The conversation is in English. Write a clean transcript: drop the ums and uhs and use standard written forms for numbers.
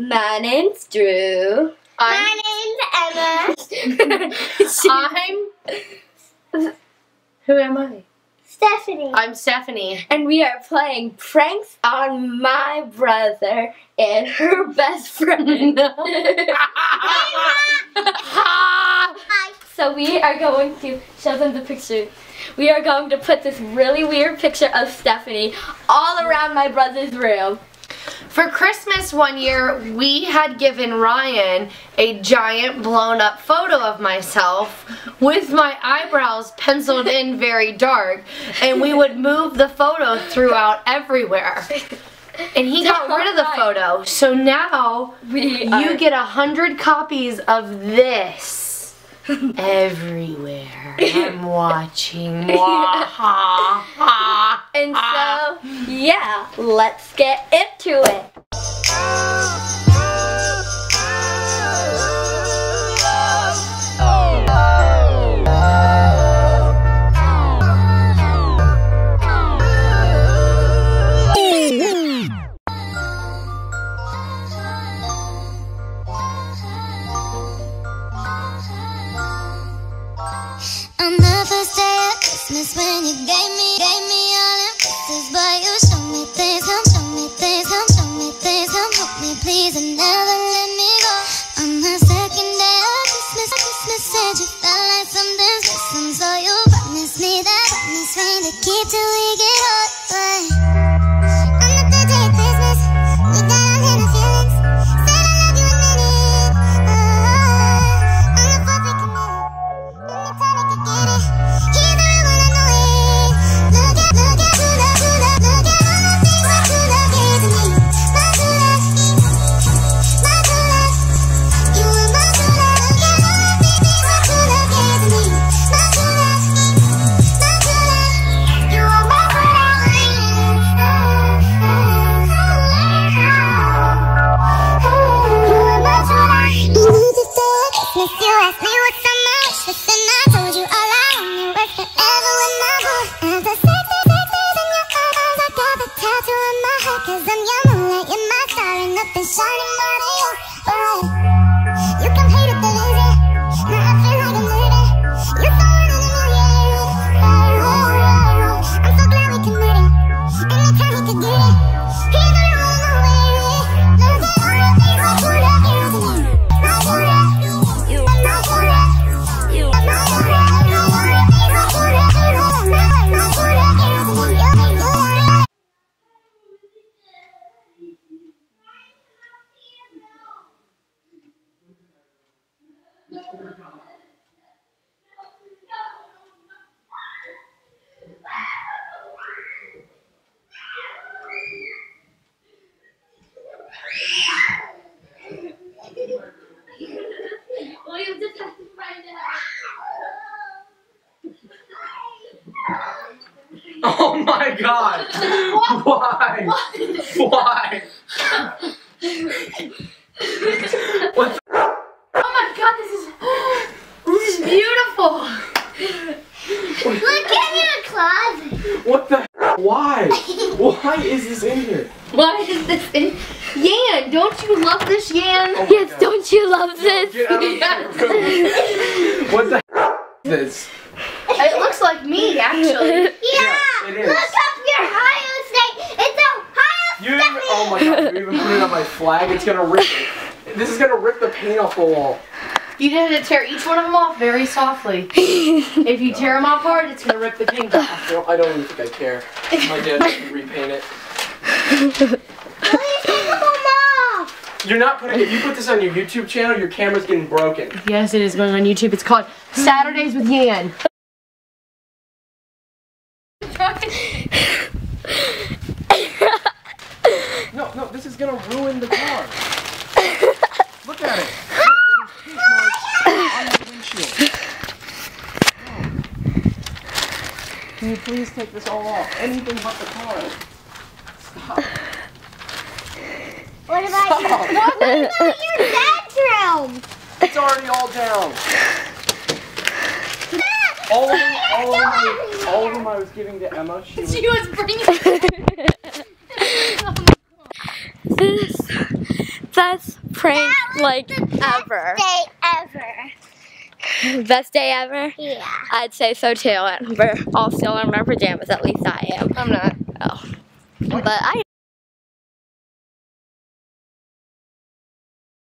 My name's Drew. My name's Emma. Who am I? Stephanie. I'm Stephanie. And we are playing pranks on my brother and her best friend. So we are going to show them the picture. We are going to put this really weird picture of Stephanie all around my brother's room. For Christmas one year, we had given Ryan a giant blown up photo of myself with my eyebrows penciled in very dark, and we would move the photo throughout everywhere. And he got rid of the photo, so now you get 100 copies of this. Everywhere. I'm watching. And so, yeah, let's get into it. On the first day of Christmas, when you gave me all them kisses, boy, you show me things, show me things, show me things, help me please, and never let me go. On the second day of Christmas said you felt like something's missing, so you promised me that promise ring to keep till we get old. On the third day of Christmas, we got our little feelings, said I love you a minute. On the fourth we committed. Oh my God! Why? Why? What the? Oh my God, this is beautiful. Look in your closet. What the? Why? Why is this in here? Why is this in? Yan, don't you love this, Yan? Oh Yes, God. don't you love this? Get out of the room. What the is this? It looks like me, actually. Yeah, it is. look up your Ohio State. It's Ohio State. Oh my God! You even put it on my flag. It's gonna rip. This is gonna rip the paint off the wall. You have to tear each one of them off very softly. If you tear them off hard, it's gonna rip the paint off. I don't even think I care. My dad can repaint it. Please take them off. You're not putting. If you put this on your YouTube channel, your camera's getting broken. Yes, it is going on YouTube. It's called Saturdays with Yan. No, this is gonna ruin the car. Look at it. On the windshield. Can you please take this all off? Anything but the car. Stop. What about your bedroom? It's already all down. All of them I was giving to Emma. She was bringing That's prank like ever. Day ever. Best day ever? Yeah. I'd say so too. And we're all still in our pajamas, at least I am. I'm not. Oh. But I